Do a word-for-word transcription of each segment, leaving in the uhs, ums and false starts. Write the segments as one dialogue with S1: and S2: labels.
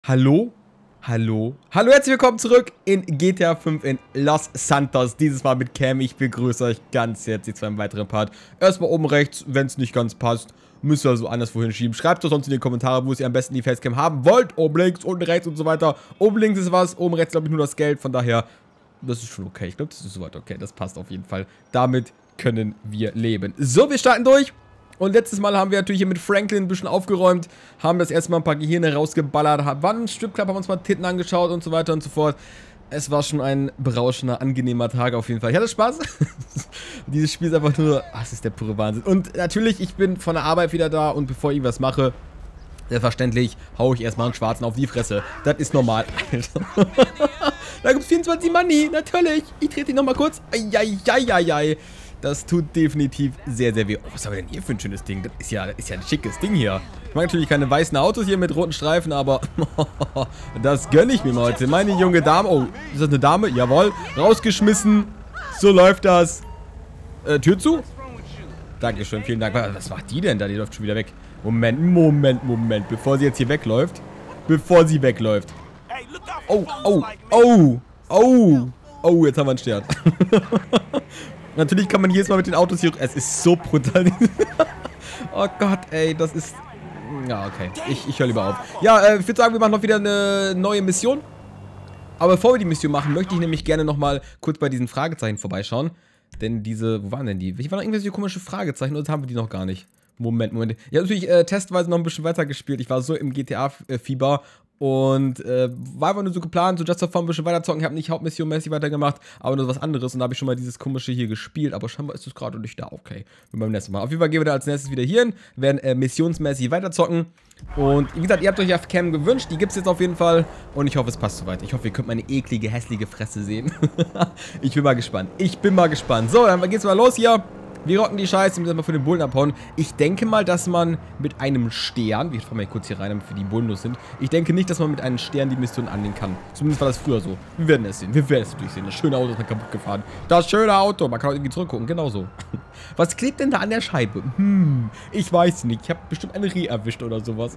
S1: Hallo? Hallo? Hallo, herzlich willkommen zurück in G T A fünf in Los Santos. Dieses Mal mit Cam. Ich begrüße euch ganz herzlich zu einem weiteren Part. Erstmal oben rechts, wenn es nicht ganz passt, müsst ihr also anderswohin schieben. Schreibt doch sonst in die Kommentare, wo ihr am besten die Facecam haben wollt. Oben links, unten rechts und so weiter. Oben links ist was, oben rechts glaube ich nur das Geld. Von daher, das ist schon okay. Ich glaube, das ist soweit okay. Das passt auf jeden Fall. Damit können wir leben. So, wir starten durch. Und letztes Mal haben wir natürlich hier mit Franklin ein bisschen aufgeräumt, haben das erstmal ein paar Gehirne rausgeballert, waren im Stripclub, haben uns mal Titten angeschaut und so weiter und so fort. Es war schon ein berauschender, angenehmer Tag auf jeden Fall. Ich hatte Spaß. Dieses Spiel ist einfach nur, ach, das ist der pure Wahnsinn. Und natürlich, ich bin von der Arbeit wieder da und bevor ich was mache, selbstverständlich haue ich erstmal einen Schwarzen auf die Fresse. Das ist normal. Alter. Da gibt es vierundzwanzig Money, natürlich. Ich trete ihn nochmal kurz. Eieieiei. Das tut definitiv sehr, sehr weh. Oh, was haben wir denn hier für ein schönes Ding? Das ist ja, das ist ja ein schickes Ding hier. Ich mag natürlich keine weißen Autos hier mit roten Streifen, aber das gönne ich mir mal heute. Meine junge Dame. Oh, ist das eine Dame? Jawohl. Rausgeschmissen. So läuft das. Äh, Tür zu? Dankeschön, vielen Dank. Was macht die denn da? Die läuft schon wieder weg. Moment, Moment, Moment. Bevor sie jetzt hier wegläuft. Bevor sie wegläuft. Oh, oh, oh, oh. Oh, jetzt haben wir einen Stern. Natürlich kann man jedes Mal mit den Autos hier... Es ist so brutal. Oh Gott, ey, das ist... Ja, okay. Ich, ich höre lieber auf. Ja, äh, ich würde sagen, wir machen noch wieder eine neue Mission. Aber bevor wir die Mission machen, möchte ich nämlich gerne nochmal kurz bei diesen Fragezeichen vorbeischauen. Denn diese... Wo waren denn die? Ich war noch irgendwelche komische Fragezeichen oder haben wir die noch gar nicht? Moment, Moment. Ich habe natürlich äh, testweise noch ein bisschen weiter gespielt. Ich war so im G T A-Fieber und äh, war einfach nur so geplant, so just for fun ein bisschen weiter zocken. Ich habe nicht hauptmissionmäßig weitergemacht, aber nur was anderes. Und da habe ich schon mal dieses komische hier gespielt. Aber scheinbar ist es gerade nicht da. Okay, beim nächsten Mal. Auf jeden Fall gehen wir da als nächstes wieder hier hin. Werden äh, missionsmäßig weiter zocken. Und wie gesagt, ihr habt euch ja Cam gewünscht. Die gibt es jetzt auf jeden Fall. Und ich hoffe, es passt soweit. Ich hoffe, ihr könnt meine eklige, hässliche Fresse sehen. Ich bin mal gespannt. Ich bin mal gespannt. So, dann geht's mal los hier. Wir rocken die Scheiße, wir müssen mal für den Bullen abhauen. Ich denke mal, dass man mit einem Stern, ich fahr mal kurz hier rein, damit wir die Bullen los sind. Ich denke nicht, dass man mit einem Stern die Mission annehmen kann. Zumindest war das früher so. Wir werden es sehen, wir werden es durchsehen. Das schöne Auto ist dann kaputt gefahren. Das schöne Auto, man kann auch irgendwie zurückgucken, genau so. Was klebt denn da an der Scheibe? Hm, ich weiß nicht. Ich habe bestimmt eine Reh erwischt oder sowas.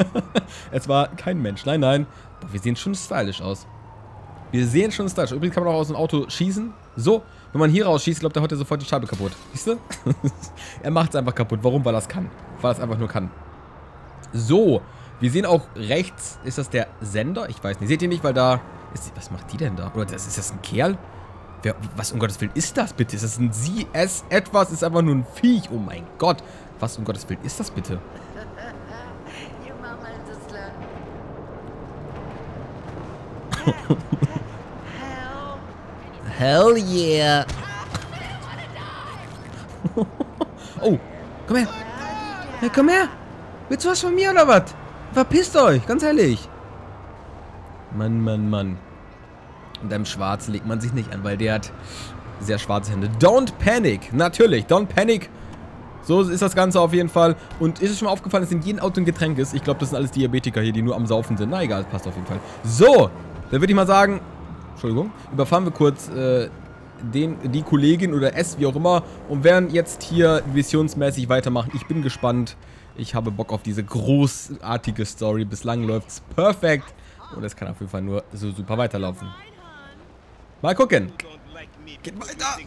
S1: Es war kein Mensch, nein, nein. Boah, wir sehen schon stylisch aus. Wir sehen schon stylisch. Übrigens kann man auch aus dem Auto schießen. So. Wenn man hier rausschießt, glaubt, der haut ja sofort die Scheibe kaputt. Siehst du? Er macht es einfach kaputt. Warum? Weil er es kann. Weil er es einfach nur kann. So. Wir sehen auch rechts, ist das der Sender? Ich weiß nicht. Seht ihr nicht, weil da... Ist, was macht die denn da? Oder das, ist das ein Kerl? Wer, was um Gottes Willen ist das bitte? Ist das ein Sie, es, etwas? Ist einfach nur ein Viech. Oh mein Gott. Was um Gottes Willen ist das bitte? Hell yeah. Oh, komm her. Hey, komm her. Willst du was von mir oder was? Verpisst euch, ganz ehrlich. Mann, Mann, Mann. Und einem Schwarzen legt man sich nicht an, weil der hat sehr schwarze Hände. Don't panic. Natürlich, don't panic. So ist das Ganze auf jeden Fall. Und ist es schon mal aufgefallen, dass in jedem Auto ein Getränk ist? Ich glaube, das sind alles Diabetiker hier, die nur am Saufen sind. Na egal, das passt auf jeden Fall. So, dann würde ich mal sagen... Entschuldigung, überfahren wir kurz äh, den, die Kollegin oder es, wie auch immer, und werden jetzt hier missionsmäßig weitermachen. Ich bin gespannt. Ich habe Bock auf diese großartige Story. Bislang läuft es perfekt und es kann auf jeden Fall nur so super weiterlaufen. Mal gucken. Geht weiter.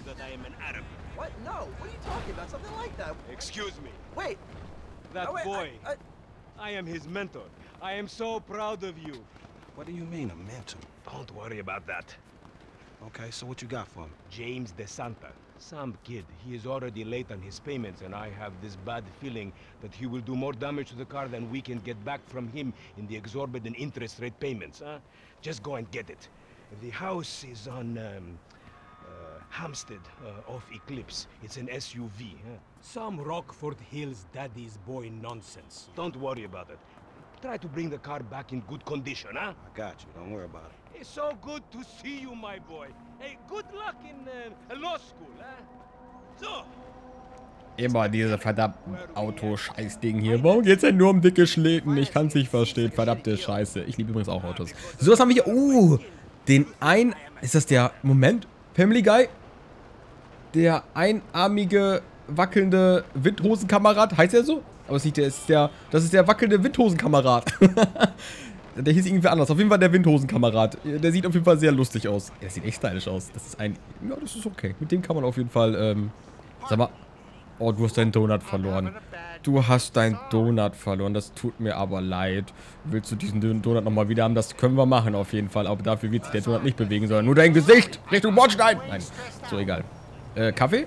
S2: Excuse me. Wait. That boy. I am his mentor. I am so proud of you.
S3: What do you mean, a mentor?
S2: Don't worry about that.
S3: Okay, so what you got for him?
S2: James DeSanta. Some kid. He is already late on his payments, and I have this bad feeling that he will do more damage to the car than we can get back from him in the exorbitant interest rate payments, huh? Just go and get it. The house is on, um, uh, Hampstead, uh, off Eclipse. It's an S U V, huh?
S4: Some Rockford Hills daddy's boy nonsense.
S2: Don't worry about it. Try to bring the car back in good condition, huh?
S3: I got you. Don't worry about it.
S2: It's so good to see you, my boy. Hey, good luck in uh, law school, huh? So.
S1: Immer diese verdammten Auto-Scheiß-Ding hier. Warum geht's denn nur um dicke Schlitten? Ich kann's nicht verstehen. Verdammte Scheiße. Ich liebe übrigens auch Autos. So, was haben wir hier? Uh, den ein... Ist das der... Moment. Family Guy? Der einarmige, wackelnde Windhosenkamerad. Heißt er so? Aber es ist nicht der, ist der, das ist der wackelnde Windhosenkamerad. Der hieß irgendwie anders. Auf jeden Fall der Windhosenkamerad. Der sieht auf jeden Fall sehr lustig aus. Der sieht echt stylisch aus. Das ist ein... Ja, das ist okay. Mit dem kann man auf jeden Fall, ähm... Sag mal... Oh, du hast deinen Donut verloren. Du hast deinen Donut verloren. Das tut mir aber leid. Willst du diesen Donut nochmal wieder haben? Das können wir machen auf jeden Fall. Aber dafür wird sich der Donut nicht bewegen, sondern nur dein Gesicht Richtung Bordstein. Nein, so egal. Äh, Kaffee?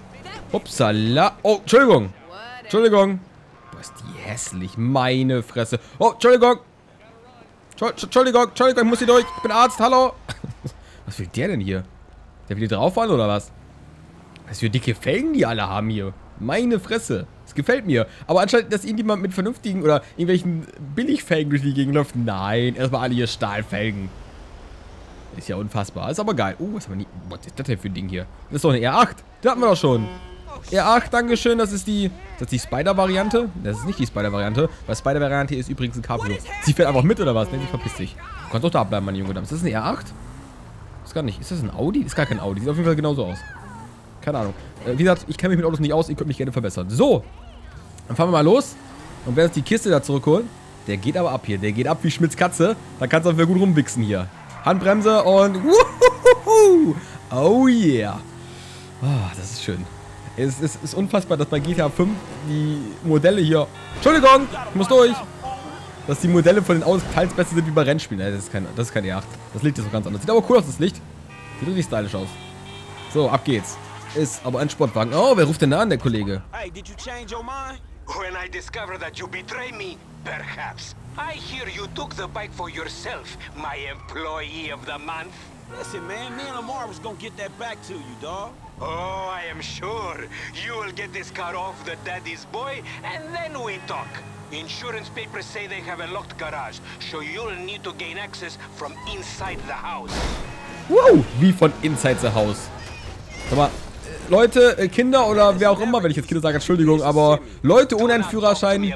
S1: Upsala. Oh, Entschuldigung. Entschuldigung. Boah, ist die hässlich. Meine Fresse. Oh, Entschuldigung. Entschuldigung, Entschuldigung, ich muss hier durch. Ich bin Arzt, hallo. Was will der denn hier? Der will hier drauf fahren oder was? Was für dicke Felgen die alle haben hier. Meine Fresse. Das gefällt mir. Aber anscheinend, dass irgendjemand mit vernünftigen oder irgendwelchen Billigfelgen durch die Gegend läuft. Nein, erstmal alle hier Stahlfelgen. Ist ja unfassbar. Ist aber geil. Uh, was, haben wir nie, was ist das denn für ein Ding hier? Das ist doch eine R acht. Das hatten wir doch schon. R acht, dankeschön. Das ist die... Ist das die Spider-Variante? Das ist nicht die Spider-Variante. Weil Spider-Variante ist übrigens ein Cabrio. Sie fährt einfach mit oder was? Ne, sie verpisst sich. Du kannst doch da bleiben, meine junge Dame. Ist das eine R acht? Ist gar nicht. Ist das ein Audi? Ist gar kein Audi. Sieht auf jeden Fall genauso aus. Keine Ahnung. Äh, wie gesagt, ich kenne mich mit Autos nicht aus. Ihr könnt mich gerne verbessern. So. Dann fahren wir mal los. Und wer jetzt die Kiste da zurückholen, der geht aber ab hier. Der geht ab wie Schmitz Katze. Da kannst du auch wieder gut rumwichsen hier. Handbremse und... Wuhuhuhu. Oh yeah. Oh, das ist schön. Es ist, ist unfassbar, dass bei G T A fünf die Modelle hier... Entschuldigung, ich muss durch. Dass die Modelle von den Autos teils besser sind wie bei Rennspielen. Das ist kein, das ist kein R acht. Das Licht ist so ganz anders. Sieht aber cool aus, das Licht. Sieht richtig stylisch aus. So, ab geht's. Ist aber ein Sportwagen. Oh, wer ruft denn da an, der Kollege?
S3: Hey, did you change your mind?
S2: When I discover that you betray me, perhaps. I hear you took the bike for yourself, my employee of the month.
S3: Listen, man, me and Lamar was gonna get that back to you, dawg.
S2: Oh, I am sure. You will get this car off the daddy's boy, and then we talk. Insurance papers say they have a locked garage, so you'll need to gain access from inside the house.
S1: Wow, wie von inside the house. Sag mal, Leute, äh, Kinder oder wer auch immer, wenn ich jetzt Kinder sage, Entschuldigung, aber Leute ohne einen Führerschein...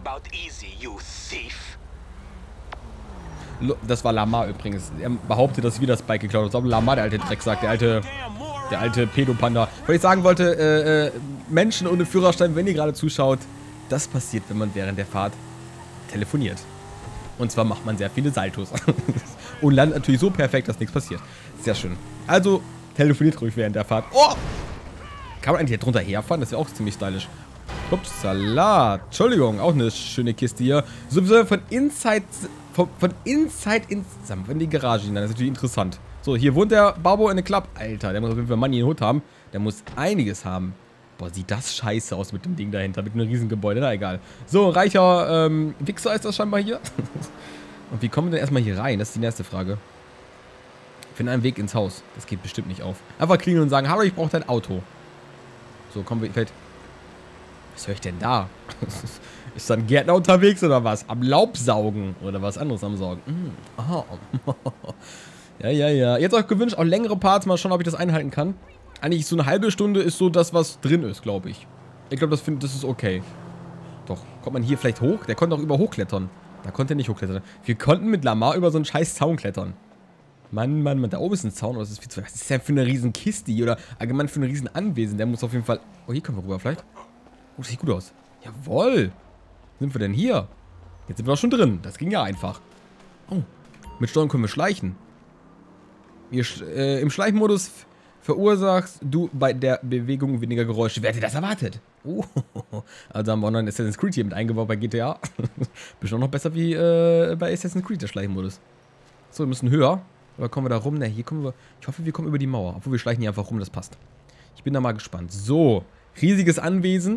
S1: Das war Lamar übrigens. Er behauptet, dass wir das Bike geklaut haben. Das war Lamar, der alte Drecksack, der alte... Der alte Pedopanda. Weil ich sagen wollte, äh, äh, Menschen ohne Führerschein, wenn ihr gerade zuschaut, das passiert, wenn man während der Fahrt telefoniert. Und zwar macht man sehr viele Saltos. Und landet natürlich so perfekt, dass nichts passiert. Sehr schön. Also, telefoniert ruhig während der Fahrt. Oh! Kann man eigentlich hier drunter herfahren? Das wäre auch ziemlich stylisch. Upsala. Entschuldigung, auch eine schöne Kiste hier. Sowieso von Inside... Von, von Inside ins... in die Garage hinein. Das ist natürlich interessant. So, hier wohnt der Babo in der Club. Alter, der muss auf jeden Fall Money in den Hut haben. Der muss einiges haben. Boah, sieht das scheiße aus mit dem Ding dahinter. Mit einem riesen Gebäude. Na, egal. So, reicher ähm, Wichser ist das scheinbar hier. Und wie kommen wir denn erstmal hier rein? Das ist die nächste Frage. Finde einen Weg ins Haus. Das geht bestimmt nicht auf. Einfach klingeln und sagen, hallo, ich brauche dein Auto. So, kommen wir... Vielleicht... Was höre ich denn da? Ist da ein Gärtner unterwegs oder was? Am Laubsaugen oder was anderes am Saugen? Mm, aha. Ja, ja, ja. Jetzt euch gewünscht, auch längere Parts. Mal schauen, ob ich das einhalten kann. Eigentlich so eine halbe Stunde ist so das, was drin ist, glaube ich. Ich glaube, das, find, das ist okay. Doch, kommt man hier vielleicht hoch? Der konnte auch über hochklettern. Da konnte er nicht hochklettern. Wir konnten mit Lamar über so einen scheiß Zaun klettern. Mann, Mann, Mann. Da oben ist ein Zaun. Was ist, viel zu, was ist denn für eine riesen Kiste hier? Oder allgemein für ein riesen Anwesen. Der muss auf jeden Fall... Oh, hier können wir rüber vielleicht. Oh, das sieht gut aus. Jawohl. Sind wir denn hier? Jetzt sind wir doch schon drin. Das ging ja einfach. Oh, mit Steuern können wir schleichen. Wir, äh, Im Schleichmodus verursachst du bei der Bewegung weniger Geräusche. Wer hätte das erwartet? Oh, also haben wir auch noch einen Assassin's Creed hier mit eingebaut bei G T A. Bestimmt noch besser wie äh, bei Assassin's Creed, der Schleichmodus. So, wir müssen höher. Oder kommen wir da rum? Ne, hier kommen wir... Ich hoffe, wir kommen über die Mauer. Obwohl, wir schleichen hier einfach rum, das passt. Ich bin da mal gespannt. So, riesiges Anwesen.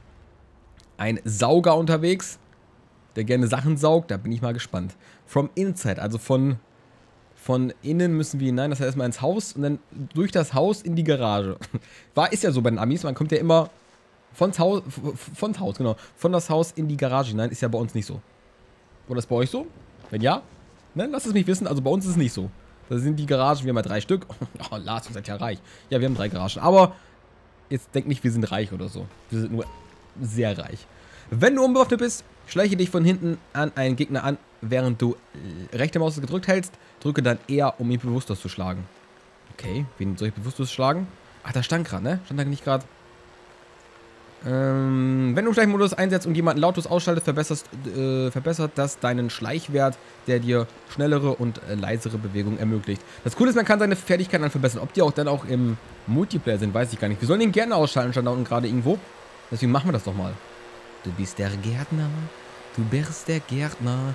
S1: Ein Sauger unterwegs, der gerne Sachen saugt. Da bin ich mal gespannt. From inside, also von... Von innen müssen wir hinein, das heißt erstmal ins Haus und dann durch das Haus in die Garage. War, ist ja so bei den Amis, man kommt ja immer von's Haus, von's Haus, genau, von das Haus in die Garage hinein, ist ja bei uns nicht so. Oder ist bei euch so? Wenn ja, ne, lasst es mich wissen, also bei uns ist es nicht so. Da sind die Garagen, wir haben ja drei Stück. Oh, Lars, ihr seid ja reich. Ja, wir haben drei Garagen, aber jetzt denkt nicht, wir sind reich oder so. Wir sind nur sehr reich. Wenn du unbewaffnet bist, schleiche dich von hinten an einen Gegner an, während du rechte Maus gedrückt hältst. Drücke dann eher, um ihn bewusstlos zu schlagen. Okay, wen soll ich bewusstlos schlagen? Ach, da stand gerade, ne? Stand da nicht gerade... Ähm, wenn du Schleichmodus einsetzt und jemanden lautlos ausschaltet, verbesserst, äh, verbessert das deinen Schleichwert, der dir schnellere und äh, leisere Bewegungen ermöglicht. Das Coole ist, man kann seine Fertigkeiten dann verbessern. Ob die auch dann auch im Multiplayer sind, weiß ich gar nicht. Wir sollen den Gärtner ausschalten, stand da unten gerade irgendwo. Deswegen machen wir das doch mal. Du bist der Gärtner. Du bist der Gärtner.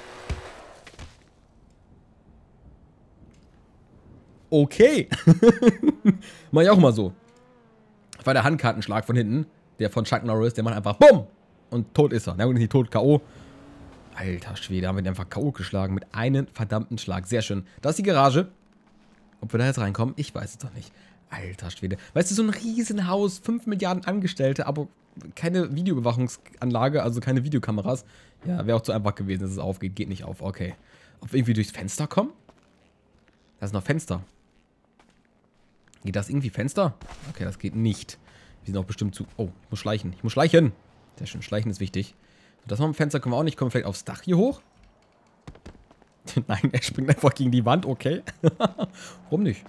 S1: Okay. Mach ich auch mal so. Das war der Handkartenschlag von hinten. Der von Chuck Norris, der macht einfach BUM! Und tot ist er. Na gut, nicht tot, K O Alter Schwede, haben wir den einfach K O geschlagen. Mit einem verdammten Schlag. Sehr schön. Das ist die Garage. Ob wir da jetzt reinkommen? Ich weiß es doch nicht. Alter Schwede. Weißt du, so ein Riesenhaus, fünf Milliarden Angestellte, aber keine Videoüberwachungsanlage, also keine Videokameras. Ja, wäre auch zu einfach gewesen, dass es aufgeht. Geht nicht auf. Okay. Ob wir irgendwie durchs Fenster kommen? Da ist noch Fenster. Geht das irgendwie Fenster? Okay, das geht nicht. Wir sind auch bestimmt zu... Oh, ich muss schleichen. Ich muss schleichen. Sehr schön, schleichen ist wichtig. So, das noch im Fenster können wir auch nicht. Kommen wir vielleicht aufs Dach hier hoch? Nein, er springt einfach gegen die Wand. Okay. Warum nicht?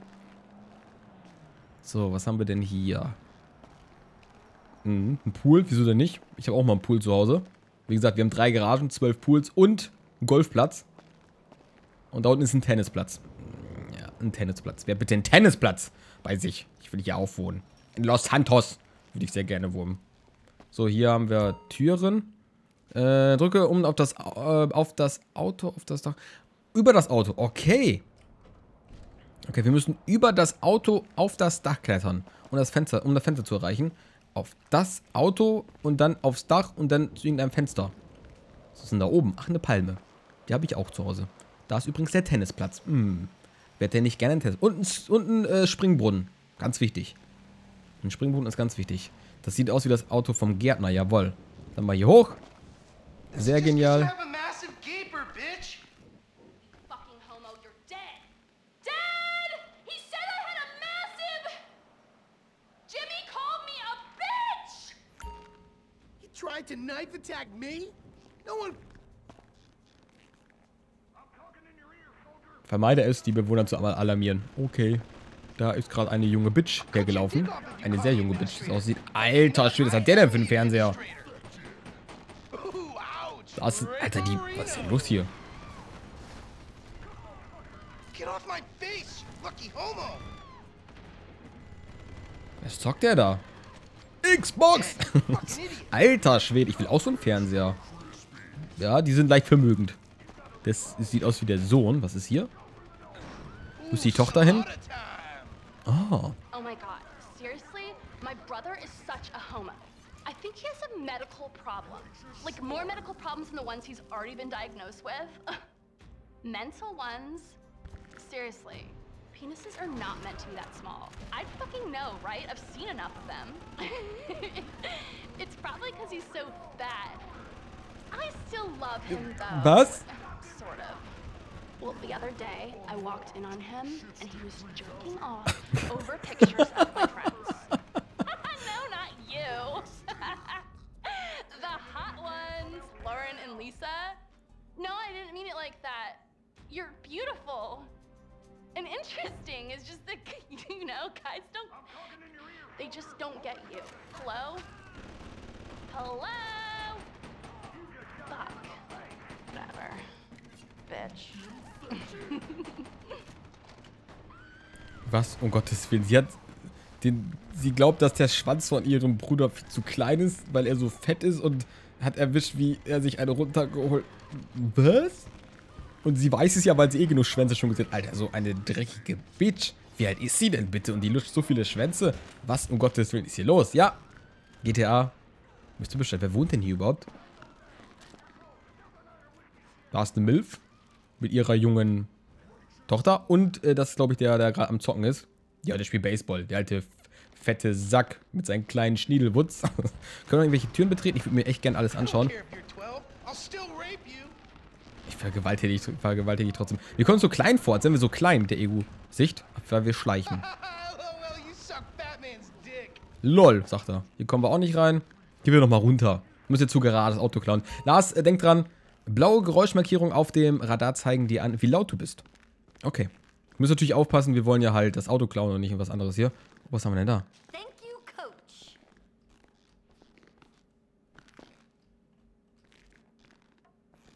S1: So, was haben wir denn hier? Hm, ein Pool. Wieso denn nicht? Ich habe auch mal einen Pool zu Hause. Wie gesagt, wir haben drei Garagen, zwölf Pools und einen Golfplatz. Und da unten ist ein Tennisplatz. Ja, ein Tennisplatz. Wer bitte einen Tennisplatz bei sich? Ich will hier aufwohnen. In Los Santos würde ich sehr gerne wohnen. So, hier haben wir Türen. Äh, drücke um auf das, äh, auf das Auto, auf das Dach. Über das Auto, okay. Okay, wir müssen über das Auto auf das Dach klettern. Um das Fenster, um das Fenster zu erreichen. Auf das Auto und dann aufs Dach und dann zu irgendeinem Fenster. Was ist denn da oben? Ach, eine Palme. Die habe ich auch zu Hause. Da ist übrigens der Tennisplatz. Hm. Wer hätte nicht gerne einen Tennis? Und ein, und ein äh, Springbrunnen. Ganz wichtig. Ein Springbrunnen ist ganz wichtig. Das sieht aus wie das Auto vom Gärtner, jawohl. Dann mal hier hoch. Sehr genial. Vermeide es, die Bewohner zu alarmieren. Okay. Da ist gerade eine junge Bitch hergelaufen. Eine sehr junge Bitch, die es aussieht. Alter Schwede, was hat der denn für einen Fernseher? Das, Alter, die, was ist denn los hier? Was zockt der da? Xbox! Alter Schwede, ich will auch so einen Fernseher. Ja, die sind leicht vermögend. Das, das sieht aus wie der Sohn. Was ist hier? Wo ist die Tochter hin? Oh.
S5: Oh my god. Seriously? My brother is such a homo. I think he has a medical problem. Like more medical problems than the ones he's already been diagnosed with. Mental ones. Seriously. Penises are not meant to be that small. I fucking know, right? I've seen enough of them. It's probably because he's so fat. I still love him though.
S1: Was?
S5: Sort of. Well, the other day, I walked in on him, and he was jerking off over pictures of my friends. No, not you. The hot ones, Lauren and Lisa. No, I didn't mean it like that. You're beautiful. And interesting. It's just that, you know, guys don't... They just don't get you. Hello? Hello? Fuck. Whatever. Bitch.
S1: Was? Um Gottes Willen. Sie hat den, sie glaubt, dass der Schwanz von ihrem Bruder viel zu klein ist, weil er so fett ist und hat erwischt, wie er sich eine runtergeholt. Was? Und sie weiß es ja, weil sie eh genug Schwänze schon gesehen hat. Alter, so eine dreckige Bitch. Wie alt ist sie denn bitte? Und die lutscht so viele Schwänze. Was um Gottes Willen ist hier los? Ja. G T A. Müsst ihr Bescheid. Wer wohnt denn hier überhaupt? Da ist eine Milf. Mit ihrer jungen Tochter. Und äh, das ist, glaube ich, der, der gerade am Zocken ist. Ja, der spielt Baseball. Der alte, fette Sack mit seinen kleinen Schniedelwutz. Können wir irgendwelche Türen betreten? Ich würde mir echt gerne alles anschauen. Ich vergewaltige dich, vergewaltige dich trotzdem. Wir kommen so klein vor, als wären wir so klein mit der E U-Sicht, weil wir schleichen. Lol, sagt er. Hier kommen wir auch nicht rein. Gehen wir noch mal runter. Ich muss jetzt zu gerade das Auto klauen. Lars, äh, denk dran. Blaue Geräuschmarkierung auf dem Radar zeigen dir an, wie laut du bist. Okay. Wir müssen natürlich aufpassen, wir wollen ja halt das Auto klauen und nicht irgendwas anderes hier. Was haben wir denn da?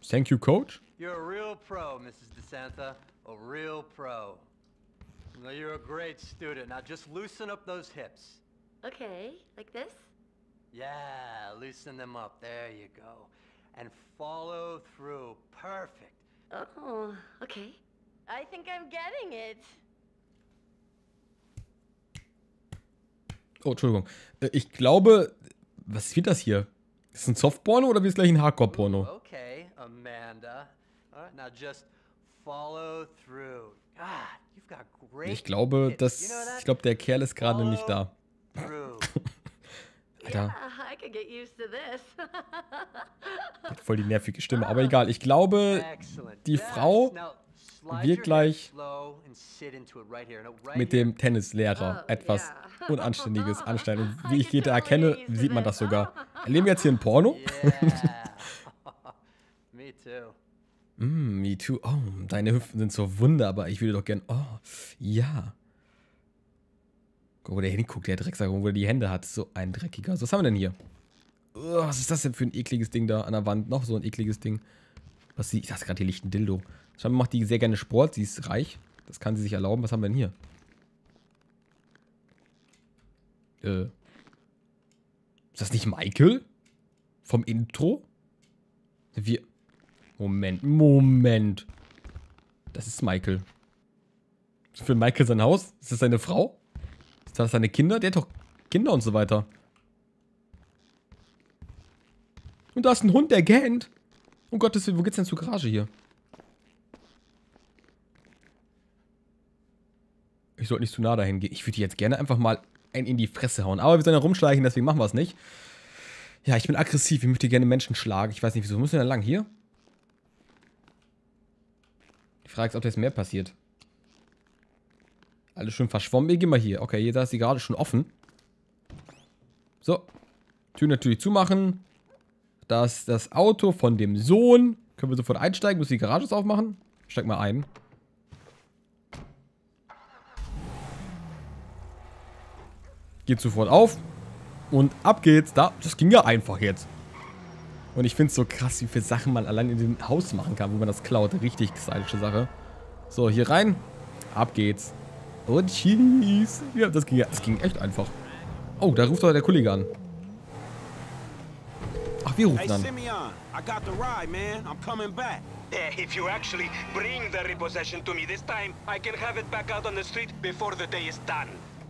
S1: Thank you, Coach.
S6: You're a real pro, Missus DeSanta. A real pro. No, you're a great student. Now just loosen up those hips.
S7: Okay, like this?
S6: Yeah, loosen them up. There you go. And follow through. Perfect.
S7: Oh, okay. I think I'm getting it.
S1: Oh, Entschuldigung. Äh, Ich glaube, was wird das hier? Ist es ein Softporno oder wird es gleich ein Hardcore-Porno?
S6: Okay, Amanda. All right, now just follow through. God, you've got great
S1: Ich glaube,
S6: hips.
S1: das,
S6: You know that?
S1: ich glaube, der Kerl ist gerade nicht da.
S6: Through.
S1: Alter,
S7: Yeah, I could get used to this.
S1: hat voll die nervige Stimme. Aber egal, ich glaube,
S6: Excellent.
S1: die
S6: Yes.
S1: Frau
S6: Now, slide
S1: wird
S6: your
S1: gleich
S6: hips slow and sit into it right here. No, right
S1: mit
S6: here.
S1: dem Tennislehrer
S7: Oh,
S1: etwas
S7: ja.
S1: Unanständiges anstellen. Und wie
S7: I
S1: ich
S7: can
S1: Geta
S7: totally
S1: erkenne,
S7: get used to
S1: sieht man das
S7: this.
S1: sogar. Erleben wir jetzt hier ein Porno?
S6: Yeah. Me too.
S1: Mm, me too. Oh, deine Hüften sind so wunderbar. Ich würde doch gern. Oh, ja. Guck, wo der hinguckt, der Drecksack, wo er die Hände hat. So ein dreckiger. So, was haben wir denn hier? Oh, was ist das denn für ein ekliges Ding da an der Wand? Noch so ein ekliges Ding. Was sie. Ich dachte gerade, hier liegt ein Dildo. Scheinbar macht die sehr gerne Sport. Sie ist reich. Das kann sie sich erlauben. Was haben wir denn hier? Äh. Ist das nicht Michael? Vom Intro? Wir. Moment, Moment. Das ist Michael. Ist für Michael sein Haus? Ist das seine Frau? Ist das seine Kinder? Der hat doch Kinder und so weiter. Und da ist ein Hund, der gähnt. Oh Gott, wo geht's denn zur Garage hier? Ich sollte nicht zu nah dahin gehen. Ich würde jetzt gerne einfach mal einen in die Fresse hauen. Aber wir sollen ja rumschleichen, deswegen machen wir es nicht. Ja, ich bin aggressiv. Ich möchte gerne Menschen schlagen. Ich weiß nicht, wieso. Wo müssen wir denn lang? Hier? Die Frage ist, ob das mehr passiert. Alles schön verschwommen. Wir gehen mal hier. Okay, hier da ist die gerade schon offen. So. Tür natürlich zumachen. Da ist das Auto von dem Sohn. Können wir sofort einsteigen? Muss die Garage aufmachen? Steig mal ein. Geht sofort auf. Und ab geht's. Da, das ging ja einfach jetzt. Und ich finde es so krass, wie viele Sachen man allein in dem Haus machen kann, wo man das klaut. Richtig stylische Sache. So, hier rein. Ab geht's. Und tschüss. Ja, das ging, das ging echt einfach. Oh, da ruft doch der Kollege an. Ach, wir rufen
S3: Hey,
S1: an.
S3: Simeon, I got the ride, man. I'm coming back.
S2: Yeah, if you actually bring the repossession to me this time, I can have it back out on the street before the day is done.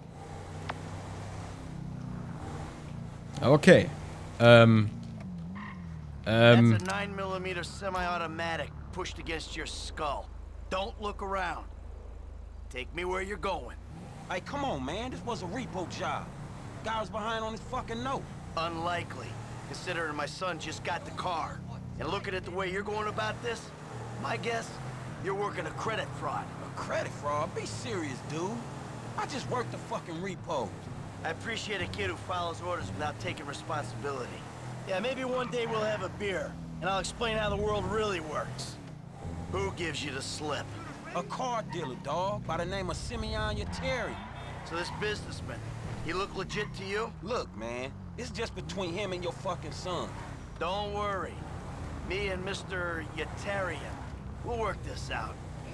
S1: Okay. Ähm. Ähm.
S8: That's a nine millimeter semi-automatic pushed against your skull. Don't look around. Take me where you're going.
S3: Hey, come on, man. This was a repo job. Guy was behind on his fucking note.
S8: Unlikely, considering my son just got the car. And looking at the way you're going about this, my guess, you're working a credit fraud.
S3: A credit fraud? Be serious, dude. I just worked the fucking repos.
S8: I appreciate a kid who follows orders without taking responsibility. Yeah, maybe one day we'll have a beer, and I'll explain how the world really works. Who gives you the slip?
S3: A car dealer, dog, by the name of Simeon Yeteri.
S8: So this businessman, he look legit to you?
S3: Look, man, it's just between him and your fucking son.
S8: Don't worry. Me and Mister Yetarian, we'll work this out.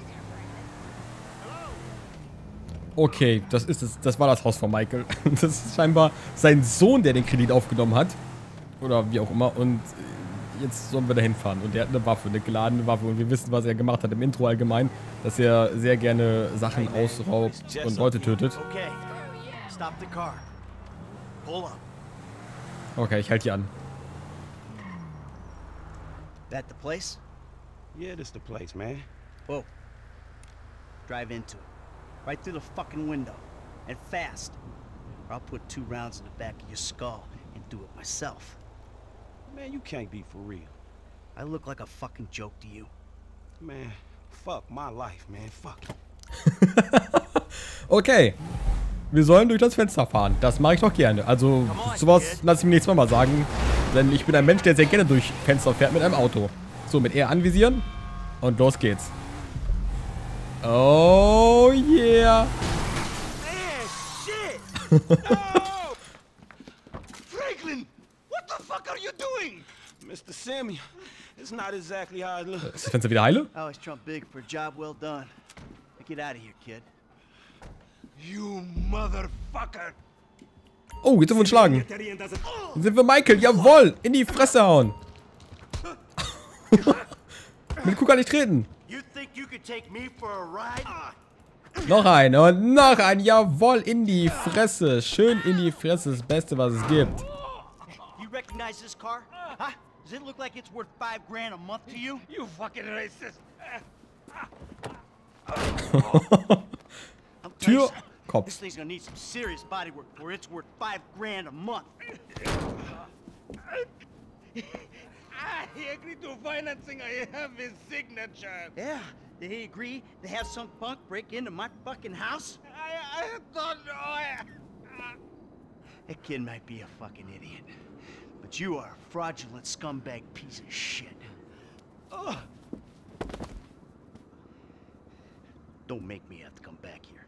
S1: Okay, das ist es. Das war das Haus von Michael. Das ist scheinbar sein Sohn, der den Kredit aufgenommen hat. Oder wie auch immer. Und jetzt sollen wir da hinfahren. Und er hat eine Waffe, eine geladene Waffe. Und wir wissen, was er gemacht hat im Intro allgemein. Dass er sehr gerne Sachen ausraubt und Leute tötet.
S8: Okay, stop the car. Pull up.
S1: Okay, ich halte hier an.
S8: That the place?
S3: Yeah, this the place, man.
S8: Whoa. Drive into it. Right through the fucking window. And fast. Or I'll put two rounds in the back of your skull and do it myself.
S3: Man, you can't be for real.
S8: I look like a fucking joke to you.
S3: Man, fuck my life, man. Fuck it.
S1: Okay. Wir sollen durch das Fenster fahren. Das mache ich doch gerne. Also, sowas lasse ich mir nächstes Mal mal sagen. Denn ich bin ein Mensch, der sehr gerne durch Fenster fährt mit einem Auto. So, mit R anvisieren. Und los geht's. Oh yeah.
S3: Man, shit! No! Franklin, what the fuck are you doing? Mister Simeon, It's not exactly how it looks.
S1: Ist das Fenster wieder heile?
S8: I always trump big for a job well done. Now get out of here, kid.
S2: You motherfucker!
S1: Oh, jetzt sind wir uns schlagen. Jetzt sind wir Michael. Jawohl. In die Fresse hauen. Mit Kuh gar nicht treten.
S8: You think you could take me for a ride?
S1: Noch ein und noch ein. Jawohl. In die Fresse. Schön in die Fresse. Das Beste, was es gibt.
S8: You recognize this car? Huh? Does it look like it's worth five grand a month to you?
S2: You fucking racist!
S1: Tür. Kopf.
S8: This thing's gonna need some serious body work for it's worth five grand a month.
S2: I agreed to financing. I have his signature.
S8: Yeah, did he agree to have some punk break into my fucking house?
S2: I, I don't know. I,
S8: That kid might be a fucking idiot, but you are a fraudulent scumbag piece of shit.
S2: oh.
S8: Don't make me have to come back here.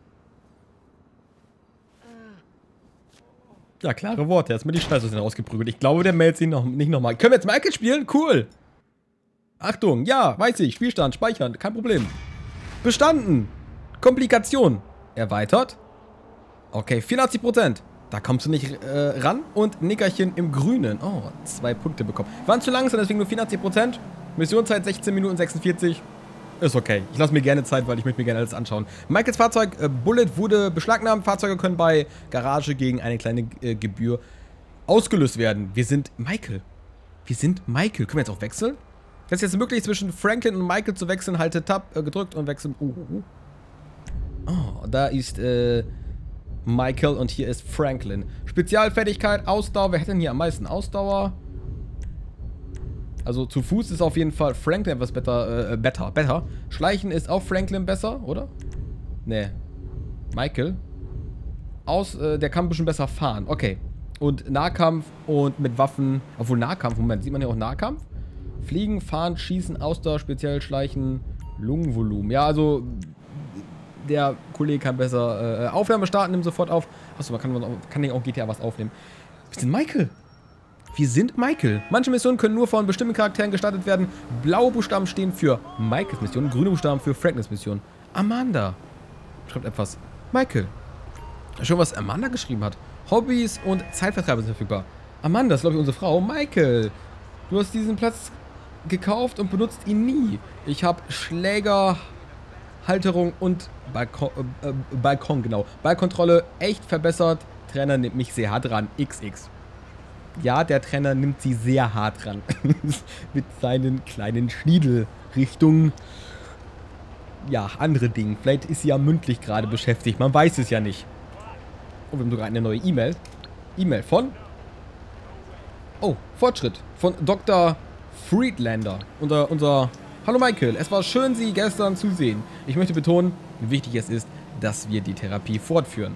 S1: Ja, klare Worte. Er hat mir die Scheiße aus den rausgeprügelt. Ich glaube, der meldet sich noch, nicht nochmal. Können wir jetzt Michael spielen? Cool. Achtung. Ja, weiß ich. Spielstand. Speichern. Kein Problem. Bestanden. Komplikation. Erweitert. Okay, vierundachtzig Prozent. Da kommst du nicht äh, ran. Und Nickerchen im Grünen. Oh, zwei Punkte bekommen. Waren zu langsam, deswegen nur vierundachtzig Prozent. Missionszeit sechzehn Minuten sechsundvierzig. Ist okay. Ich lasse mir gerne Zeit, weil ich möchte mir gerne alles anschauen. Michaels Fahrzeug äh, Bullet wurde beschlagnahmt. Fahrzeuge können bei Garage gegen eine kleine äh, Gebühr ausgelöst werden. Wir sind Michael. Wir sind Michael. Können wir jetzt auch wechseln? Das ist jetzt möglich, zwischen Franklin und Michael zu wechseln. Halte Tab äh, gedrückt und wechseln. Oh, oh, oh. Oh, da ist äh, Michael und hier ist Franklin. Spezialfertigkeit, Ausdauer. Wer hätte denn hier am meisten Ausdauer? Also zu Fuß ist auf jeden Fall Franklin etwas better, äh, better, better. Schleichen ist auch Franklin besser, oder? Nee. Michael. Aus, äh, der kann ein bisschen besser fahren. Okay. Und Nahkampf und mit Waffen. Obwohl Nahkampf, Moment, sieht man hier auch Nahkampf? Fliegen, fahren, schießen, Ausdauer, speziell Schleichen, Lungenvolumen. Ja, also der Kollege kann besser äh, Aufnahme starten, nimmt sofort auf. Achso, man kann, kann nicht auch G T A was aufnehmen. Wir sind Michael. Wir sind Michael. Manche Missionen können nur von bestimmten Charakteren gestartet werden. Blaue Buchstaben stehen für Michaels Mission, grüne Buchstaben für Franklins Mission. Amanda schreibt etwas. Michael. Schon was Amanda geschrieben hat. Hobbys und Zeitvertreib sind verfügbar. Amanda ist, glaube ich, unsere Frau. Michael, du hast diesen Platz gekauft und benutzt ihn nie. Ich habe Schläger, Halterung und Balkon, äh, Balkon, genau. Ballkontrolle echt verbessert. Trainer nimmt mich sehr hart ran. X X. Ja, der Trainer nimmt sie sehr hart ran. Mit seinen kleinen Schniedel Richtung, ja, andere Dinge. Vielleicht ist sie ja mündlich gerade beschäftigt. Man weiß es ja nicht. Oh, wir haben sogar eine neue E-Mail. E-Mail von... Oh, Fortschritt. Von Doktor Friedlander. Unser, unser... Hallo Michael, es war schön, Sie gestern zu sehen. Ich möchte betonen, wie wichtig es ist, dass wir die Therapie fortführen.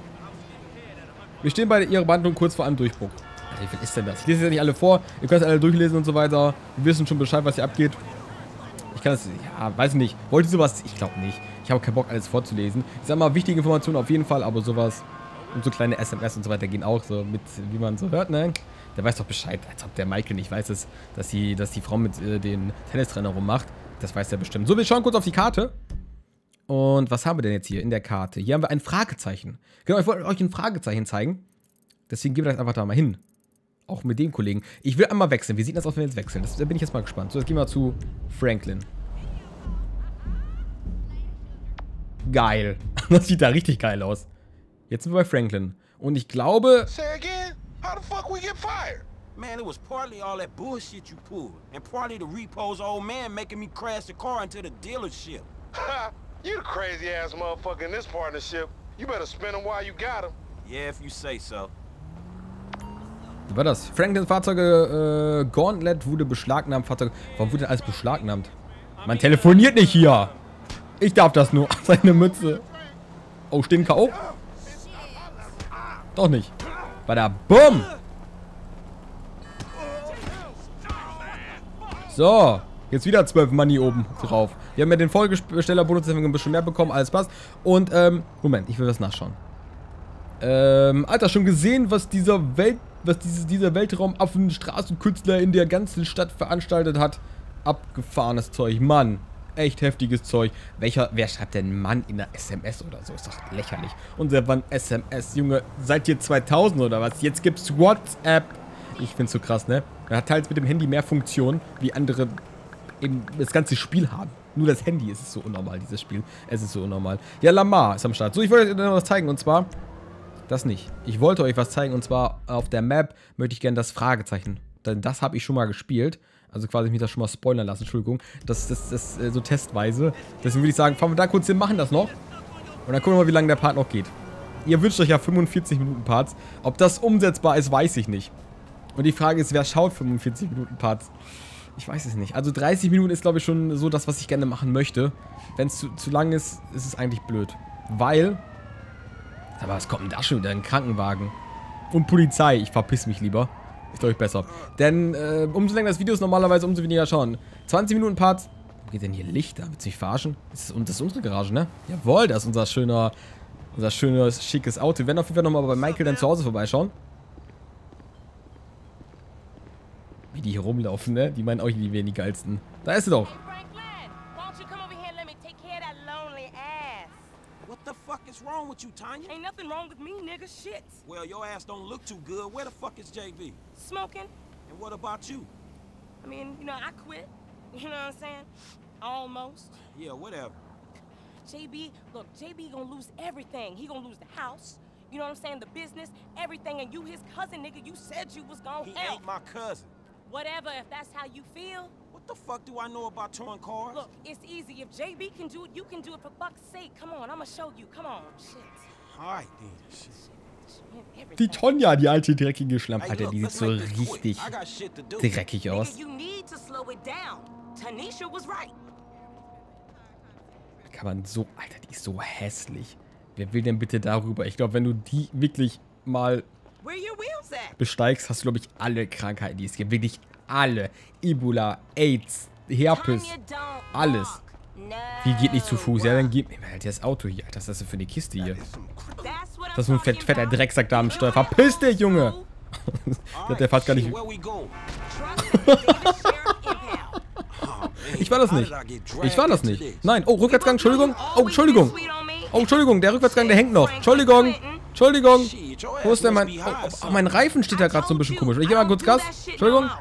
S1: Wir stehen bei Ihrer Behandlung kurz vor einem Durchbruch. Wie viel ist denn das? Ich lese es ja nicht alle vor. Ihr könnt es alle durchlesen und so weiter. Wir wissen schon Bescheid, was hier abgeht. Ich kann das... Ja, weiß nicht. Wollt ihr sowas? Ich glaube nicht. Ich habe keinen Bock, alles vorzulesen. Ich sag mal, wichtige Informationen auf jeden Fall, aber sowas... Und so kleine S M S und so weiter gehen auch so mit, wie man so hört, ne? Der weiß doch Bescheid, als ob der Michael nicht weiß, dass, dass, die, dass die Frau mit äh, den Tennistrainer rummacht. Das weiß er bestimmt. So, wir schauen kurz auf die Karte. Und was haben wir denn jetzt hier in der Karte? Hier haben wir ein Fragezeichen. Genau, ich wollte euch ein Fragezeichen zeigen. Deswegen gehen wir das einfach da mal hin. Auch mit dem Kollegen. Ich will einmal wechseln. Wie sieht das aus, wenn wir jetzt wechseln? Das, da bin ich jetzt mal gespannt. So, jetzt gehen wir zu Franklin. Geil. Das sieht da richtig geil aus. Jetzt sind wir bei Franklin. Und ich glaube...
S3: Say again? How the fuck we get fired? Man, it was partly all that bullshit you pulled. And partly the repo's old man making me crash the car into the dealership.
S9: Ha! You the crazy ass motherfucker in this partnership. You better spin him while you got him.
S3: Yeah, if you say so.
S1: Wie war das? Franklins Fahrzeuge, äh, Gauntlet wurde beschlagnahmt. Fahrzeug. Warum wurde denn alles beschlagnahmt? Man telefoniert nicht hier. Ich darf das nur. Seine Mütze. Oh, stehen K O? Doch nicht. Bei der Bumm. So. Jetzt wieder zwölf Money oben drauf. Wir haben ja den Folgestellerbonus, deswegen ein bisschen mehr bekommen. Alles passt. Und, ähm, Moment, ich will was nachschauen. Ähm, Alter, schon gesehen, was dieser Welt, was dieses, dieser Weltraumaffen-Straßenkünstler in der ganzen Stadt veranstaltet hat? abgefahrenes Zeug. Mann, echt heftiges Zeug. Welcher, wer schreibt denn Mann in der S M S oder so? Ist doch lächerlich. Und seit wann S M S? Junge, seid ihr zweitausend oder was? Jetzt gibt's WhatsApp. Ich find's so krass, ne? Er hat teils mit dem Handy mehr Funktionen, wie andere eben das ganze Spiel haben. Nur das Handy, es ist so unnormal, dieses Spiel. Es ist so unnormal. Ja, Lamar ist am Start. So, ich wollte euch noch was zeigen, und zwar das nicht. Ich wollte euch was zeigen, und zwar auf der Map möchte ich gerne das Fragezeichen. Denn das habe ich schon mal gespielt. Also quasi mich das schon mal spoilern lassen, Entschuldigung. Das ist das, das, äh, so testweise. Deswegen würde ich sagen, fahren wir da kurz hin, machen das noch. Und dann gucken wir mal, wie lange der Part noch geht. Ihr wünscht euch ja fünfundvierzig Minuten Parts. Ob das umsetzbar ist, weiß ich nicht. Und die Frage ist, wer schaut fünfundvierzig Minuten Parts? Ich weiß es nicht. Also dreißig Minuten ist, glaube ich, schon so das, was ich gerne machen möchte. Wenn es zu, zu lang ist, ist es eigentlich blöd. Weil... Aber was kommt denn da schon wieder? Ein Krankenwagen. Und Polizei. Ich verpiss mich lieber. Ist, glaube ich, besser. Denn äh, umso länger das Video ist, normalerweise umso weniger schauen. zwanzig Minuten Parts. Wo geht denn hier Licht da? Willst du mich verarschen? Das ist, das ist unsere Garage, ne? Jawohl, das ist unser schöner, unser schönes, schickes Auto. Wir werden auf jeden Fall nochmal bei Michael dann zu Hause vorbeischauen. Wie die hier rumlaufen, ne? Die meinen auch, die wären die geilsten. Da ist sie doch.
S3: What the fuck is wrong with you, Tanya?
S10: Ain't nothing wrong with me, nigga. Shit.
S3: Well, your ass don't look too good. Where the fuck is J B?
S10: Smoking.
S3: And what about you?
S10: I mean, you know, I quit. You know what I'm saying? Almost.
S3: Yeah, whatever.
S10: J B, look, J B gonna lose everything. He gonna lose the house. You know what I'm saying? The business, everything. And you his cousin, nigga. You said you was gonna
S3: he
S10: help.
S3: Ain't my cousin.
S10: Whatever, if that's how you feel.
S3: What the fuck do I know about towing cars?
S10: Look, it's easy. If J B can do it, you can do it, for fuck's sake. Come on, I'ma show you. Come on. Shit.
S3: Alright, then. Shit.
S1: Die Tonja, die alte dreckige Schlammpatte, die sieht so richtig dreckig aus. Kann man so... Alter, die ist so hässlich. Wer will denn bitte darüber? Ich glaube, wenn du die wirklich mal besteigst, hast du, glaube ich, alle Krankheiten, die es gibt. Wirklich alle. Ebola, AIDS, Herpes, alles. Wie geht nicht zu Fuß? Ja, dann gib mir halt das Auto hier. Was ist das denn für eine Kiste hier? Das ist so ein fett, fetter Drecksack da am Steuer. Verpiss dich, Junge! Der fährt gar nicht... Ich war das nicht. Ich war das nicht. Nein. Oh, Rückwärtsgang, Entschuldigung. Oh, Entschuldigung. Oh, Entschuldigung, der Rückwärtsgang, der hängt noch. Entschuldigung. Entschuldigung. Wo ist denn mein... Oh, oh, mein Reifen steht da gerade so ein bisschen komisch. Ich geh mal kurz Gas. Entschuldigung.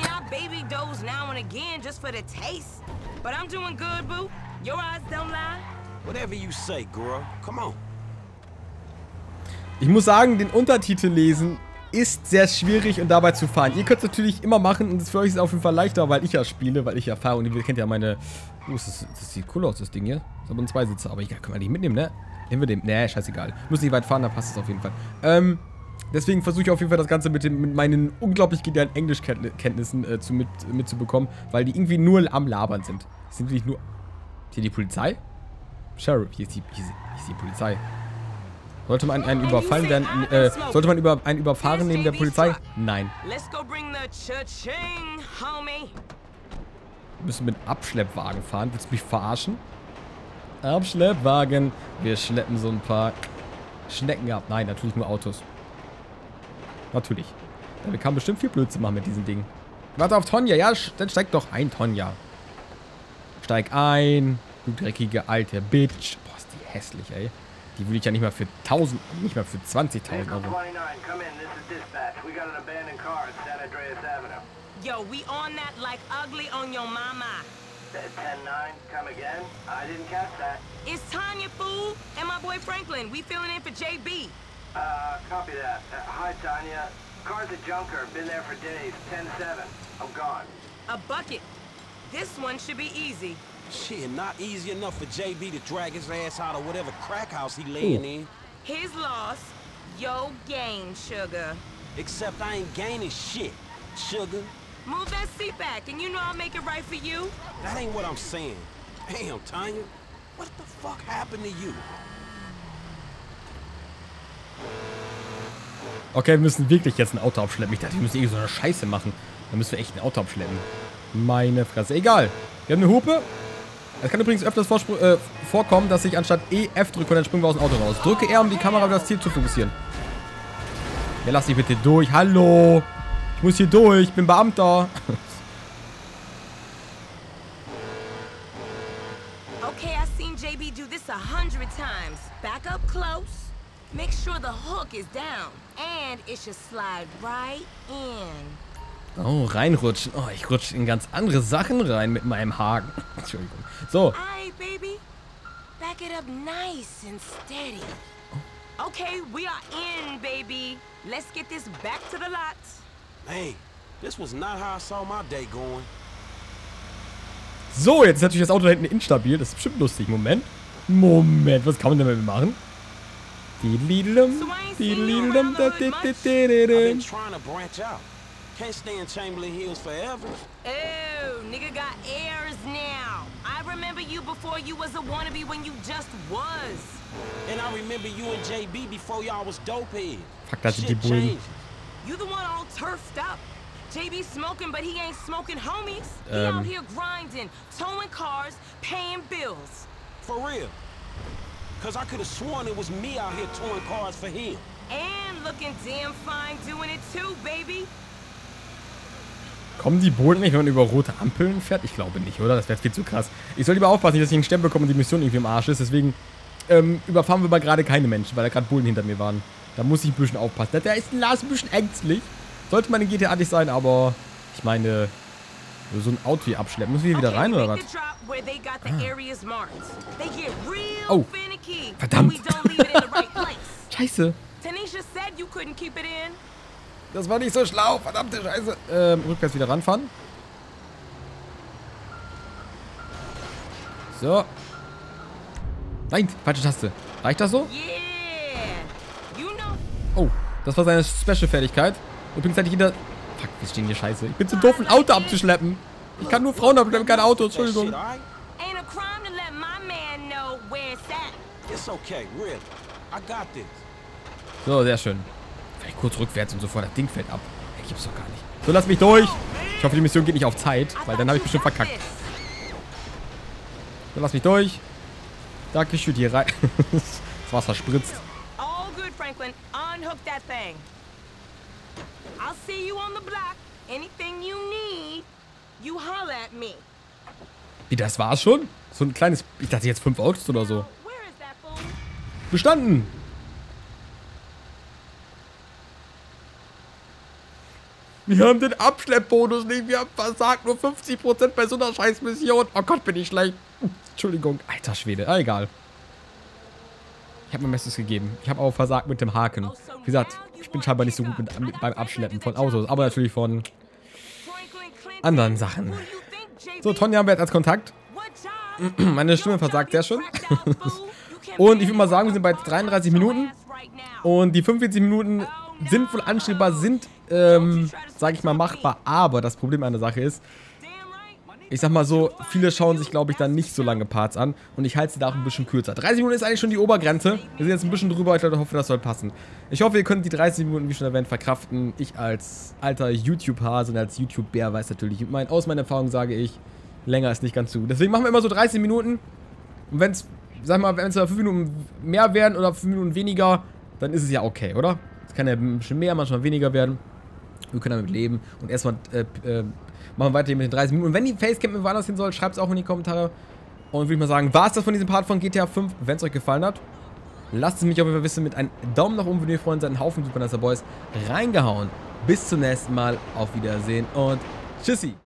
S10: But I'm doing good, boo. Your eyes don't lie.
S3: Whatever you say, girl. Come on.
S1: Ich muss sagen, den Untertitel lesen ist sehr schwierig und dabei zu fahren. Ihr könnt es natürlich immer machen und für euch ist es auf jeden Fall leichter, weil ich ja spiele, weil ich ja fahre und ihr kennt ja meine... Oh, das, das sieht cool aus, das Ding hier. Das ist aber ein Zweisitzer, aber egal, können wir nicht mitnehmen, ne? Nehmen wir den. Ne, scheißegal. Müssen nicht weit fahren, dann passt es auf jeden Fall. Ähm... Deswegen versuche ich auf jeden Fall das Ganze mit, dem, mit meinen unglaublich genialen Englischkenntnissen äh, zu, mit, mitzubekommen, weil die irgendwie nur am Labern sind. Sind wirklich nur... Ist hier die Polizei? Sheriff, hier ist die, hier ist, hier ist die Polizei. Sollte man einen überfallen werden, äh, sollte man über einen überfahren neben der Polizei? Nein. Wir müssen mit Abschleppwagen fahren. Willst du mich verarschen? Abschleppwagen. Wir schleppen so ein paar Schnecken ab. Nein, natürlich nur Autos. Natürlich. Ja, wir kann bestimmt viel Blödsinn machen mit diesen Dingen. Warte auf Tonja. Ja, dann steig doch ein, Tonja. Steig ein. Du dreckige alte Bitch. Boah, ist die hässlich, ey. Die will ich ja nicht mal für tausend, nicht mal für zwanzigtausend Euro.
S10: Yo, we on that like ugly on your mama.
S8: ten nine, come again? I didn't catch that.
S10: It's Tanya, fool, and my boy Franklin. We filling in for J B.
S8: Uh, copy that. Uh, hi, Tanya. Car's a junker. Been there for days. ten seven. I'm gone.
S10: A bucket. This one should be easy.
S3: Shit, not easy enough for J B to drag his ass out of whatever crack house he laying in.
S10: His loss, your gain, sugar.
S3: Except I ain't gaining shit, sugar.
S10: Move that seat back, and you know I'll make it right for you.
S3: That ain't what I'm saying. Damn, Tanya. What the fuck happened to you?
S1: Okay, wir müssen wirklich jetzt ein Auto abschleppen. Ich dachte, wir müssen irgendwie so eine Scheiße machen. Dann müssen wir echt ein Auto abschleppen. Meine Fresse. Egal. Wir haben eine Hupe. Es kann übrigens öfters äh, vorkommen, dass ich anstatt E F drücke und dann springen wir aus dem Auto raus. Drücke R, um die Kamera auf das Ziel zu fokussieren. Ja, lass dich bitte durch. Hallo. Ich muss hier durch. Ich bin Beamter.
S10: at times. Back up close. Make sure the hook is down. And it should slide right in.
S1: Oh, reinrutschen. Oh, ich rutsche in ganz andere Sachen rein mit meinem Haken. Entschuldigung. So.
S10: Alright, baby. Back it up nice and steady. Okay, we are in, baby. Let's get this back to the lot.
S3: Hey, this was not how I saw my day going.
S1: So, jetzt ist natürlich das Auto da hinten instabil. Das ist bestimmt lustig. Moment. Moment, was kann man damit machen? Diddly-dum, diddly-dum, da, di, di, di, di, di.
S3: I've been trying to branch out. Can't stay in Chamberlain Hills forever.
S10: Oh, nigga got airs now. I remember you before you was a wannabe when you just was.
S3: And I remember you and J B before y'all was dope heads.
S1: Fuck, das sind die Bullen.
S10: You the one all turfed up. J B smoking, but he ain't smoking homies. He
S1: Um.
S10: out here grinding, towing cars, paying bills.
S3: For real. Cause I could have sworn it was me out here towing cars for him.
S10: And looking damn fine doing it too, baby.
S1: Kommen die Bullen nicht, wenn man über rote Ampeln fährt? Ich glaube nicht, oder? Das wäre viel zu krass. Ich soll lieber aufpassen, dass ich einen Stern bekomme und die Mission irgendwie im Arsch ist. Deswegen ähm, überfahren wir mal gerade keine Menschen, weil da gerade Bullen hinter mir waren. Da muss ich ein bisschen aufpassen. Der ist ein Lars ein bisschen ängstlich. Sollte man in G T A nicht sein, aber ich meine, so ein Auto hier abschleppen. Müssen wir hier wieder rein, oder was? Ah. Oh. Verdammt. Scheiße. Das war nicht so schlau. Verdammte Scheiße. Ähm, rückwärts wieder ranfahren. So. Nein, falsche Taste. Reicht das so? Oh, das war seine Special-Fertigkeit. Übrigens hatte ich hinter... Fuck, wir stehen hier scheiße. Ich bin zu doof, ein Auto abzuschleppen. Ich kann nur Frauen abschleppen, kein Auto. Entschuldigung. So, sehr schön. Vielleicht kurz rückwärts und sofort das Ding fällt ab. Ey, gibt's doch gar nicht. So, lass mich durch. Ich hoffe, die Mission geht nicht auf Zeit, weil dann habe ich bestimmt verkackt. So, lass mich durch. Dankeschön, hier rein. Das Wasser spritzt.
S10: All good, Franklin. Unhook that thing. I'll see you on the block. Anything you need, you holler at me.
S1: Wie, das war's schon? So ein kleines... Ich dachte jetzt fünf Autos oder so. Bestanden! Wir haben den Abschleppbonus nicht. Wir haben versagt. Nur fünfzig Prozent bei so einer Scheißmission. Oh Gott, bin ich schlecht. Entschuldigung. Alter Schwede. Ah, egal. Ich habe mein Bestes gegeben. Ich habe auch versagt mit dem Haken. Wie gesagt, ich bin scheinbar nicht so gut mit, mit, beim Abschleppen von Autos. Aber natürlich von anderen Sachen. So, Tonja haben wir jetzt als Kontakt. Meine Stimme versagt sehr schön. Und ich würde mal sagen, wir sind bei dreiunddreißig Minuten. Und die fünfundvierzig Minuten sinnvoll anstrebbar sind, ähm, sage ich mal, machbar. Aber das Problem an der Sache ist, ich sag mal so, viele schauen sich, glaube ich, dann nicht so lange Parts an. Und ich halte sie da auch ein bisschen kürzer. dreißig Minuten ist eigentlich schon die Obergrenze. Wir sind jetzt ein bisschen drüber. Ich hoffe, das soll passen. Ich hoffe, ihr könnt die dreißig Minuten, wie schon erwähnt, verkraften. Ich als alter YouTube-Hase und als YouTube-Bär weiß natürlich, mein, aus meiner Erfahrung sage ich, länger ist nicht ganz so gut. Deswegen machen wir immer so dreißig Minuten. Und wenn es, sag mal, wenn es fünf Minuten mehr werden oder fünf Minuten weniger, dann ist es ja okay, oder? Es kann ja ein bisschen mehr, manchmal weniger werden. Wir können damit leben. Und erstmal äh, äh, machen wir weiter mit den dreißig Minuten. Und wenn die Facecam mir woanders hin soll, schreibt es auch in die Kommentare. Und würde ich mal sagen, war es das von diesem Part von G T A fünf. Wenn es euch gefallen hat, lasst es mich auf jeden Fall wissen mit einem Daumen nach oben, wenn ihr Freunde seid. Einen Haufen Super Nicer Boys reingehauen. Bis zum nächsten Mal. Auf Wiedersehen und tschüssi.